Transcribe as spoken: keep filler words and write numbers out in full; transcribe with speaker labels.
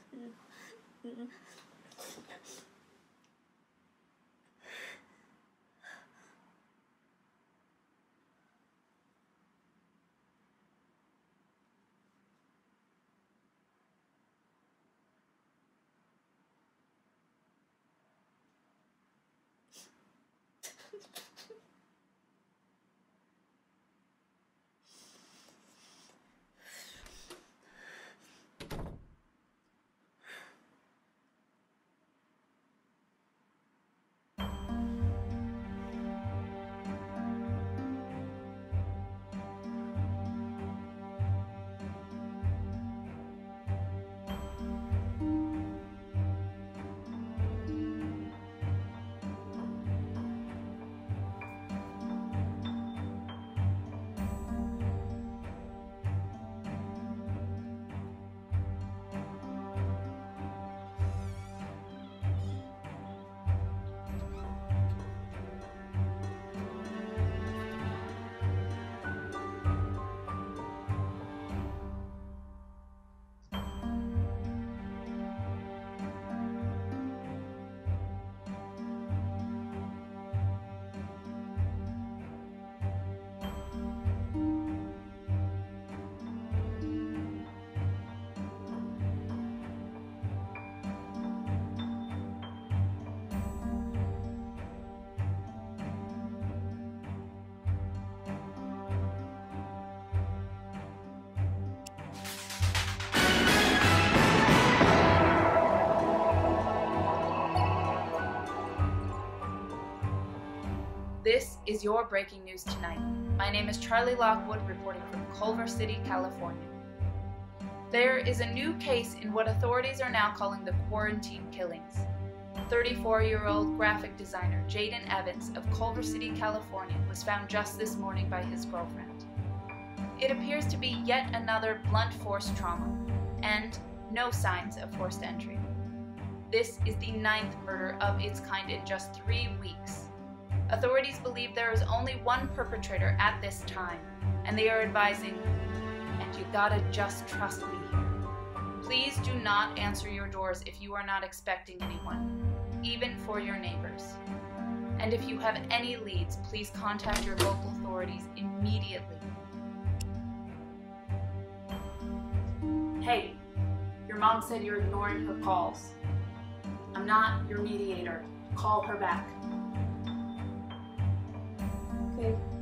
Speaker 1: This is your breaking news tonight. My name is Charlie Lockwood, reporting from Culver City, California. There is a new case in what authorities are now calling the quarantine killings. thirty-four-year-old graphic designer Jaden Evans of Culver City, California was found just this morning by his girlfriend. It appears to be yet another blunt force trauma, and no signs of forced entry. This is the ninth murder of its kind in just three weeks. Authorities believe there is only one perpetrator at this time, and they are advising, and you gotta just trust me here. Please do not answer your doors if you are not expecting anyone, even for your neighbors. And if you have any leads, please contact your local authorities immediately. Hey, your mom said you're ignoring her calls. I'm not your mediator. Call her back.
Speaker 2: Okay.